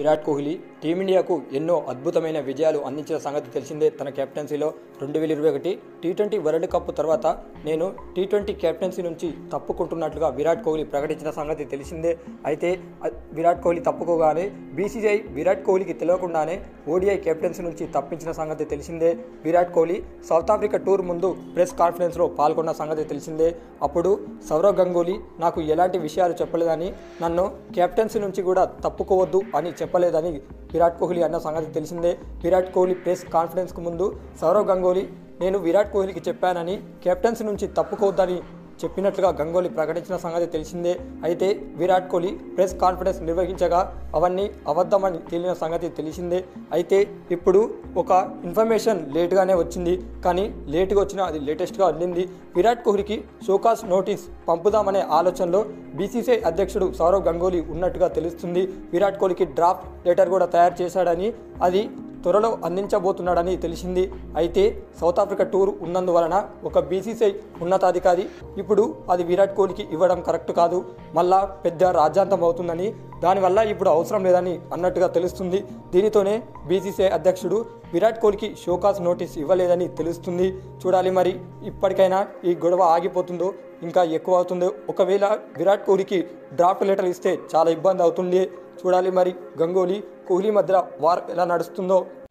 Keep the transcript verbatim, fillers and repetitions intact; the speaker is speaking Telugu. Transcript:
విరాట్ కోహ్లీ టీమిండియాకు ఎన్నో అద్భుతమైన విజయాలు అందించిన సంగతి తెలిసిందే. తన కెప్టెన్సీలో రెండు వేల ఇరవై ఒకటి టీ ట్వంటీ వరల్డ్ కప్ తర్వాత నేను టీ ట్వంటీ కెప్టెన్సీ నుంచి తప్పుకుంటున్నట్లుగా విరాట్ కోహ్లీ ప్రకటించిన సంగతి తెలిసిందే. అయితే విరాట్ కోహ్లీ తప్పుకోగానే బీసీసీఐ విరాట్ కోహ్లీకి తెలియకుండానే ఓడిఐ కెప్టెన్సీ నుంచి తప్పించిన సంగతి తెలిసిందే. Virat Kohli South Africa tour ముందు ప్రెస్ కాన్ఫరెన్స్లో పాల్గొన్న సంగతి తెలిసిందే. అప్పుడు సౌరవ్ గంగూలీ నాకు ఎలాంటి విషయాలు చెప్పలేదని, నన్ను కెప్టెన్సీ నుంచి కూడా తప్పుకోవద్దు అని చెప్పలేదని విరాట్ కోహ్లీ అన్న సంగతి తెలిసిందే. విరాట్ కోహ్లీ ప్రెస్ కాన్ఫరెన్స్కు ముందు సౌరవ్ గంగూలీ నేను విరాట్ కోహ్లీకి చెప్పానని, కెప్టెన్సీ నుంచి తప్పుకోవద్దని చెప్పినట్లుగా గంగూలీ ప్రకటించిన సంగతి తెలిసిందే. అయితే విరాట్ కోహ్లీ ప్రెస్ కాన్ఫరెన్స్ నిర్వహించగా అవన్నీ అబద్ధమని తేలిన సంగతి తెలిసిందే. అయితే ఇప్పుడు ఒక ఇన్ఫర్మేషన్ లేట్గానే వచ్చింది, కానీ లేటుగా వచ్చినా అది లేటెస్ట్గా అందింది. విరాట్ కోహ్లీకి షోకాస్ నోటీస్ పంపుదామనే ఆలోచనలో బీసీసీఐ అధ్యక్షుడు సౌరవ్ గంగూలీ ఉన్నట్టుగా తెలుస్తుంది. విరాట్ కోహ్లీకి డ్రాఫ్ట్ లెటర్ కూడా తయారు చేశాడని, అది త్వరలో అందించబోతున్నాడని తెలిసింది. అయితే సౌత్ ఆఫ్రికా టూర్ ఉన్నందువలన ఒక బీసీసీఐ ఉన్నతాధికారి ఇప్పుడు అది విరాట్ కోహ్లీకి ఇవ్వడం కరెక్ట్ కాదు, మళ్ళా పెద్ద రాజ్యాంతం అవుతుందని, దానివల్ల ఇప్పుడు అవసరం లేదని అన్నట్టుగా తెలుస్తుంది. దీనితోనే బీసీసీఐ అధ్యక్షుడు విరాట్ కోహ్లీకి షోకాస్ నోటీస్ ఇవ్వలేదని తెలుస్తుంది. చూడాలి మరి ఇప్పటికైనా ఈ గొడవ ఆగిపోతుందో ఇంకా ఎక్కువ అవుతుందో. ఒకవేళ విరాట్ కోహ్లీకి డ్రాఫ్ట్ లెటర్ ఇస్తే చాలా ఇబ్బంది అవుతుంది. చూడాలి మరి గంగూలీ కోహ్లీ మధ్య వార్ ఎలా నడుస్తుందో.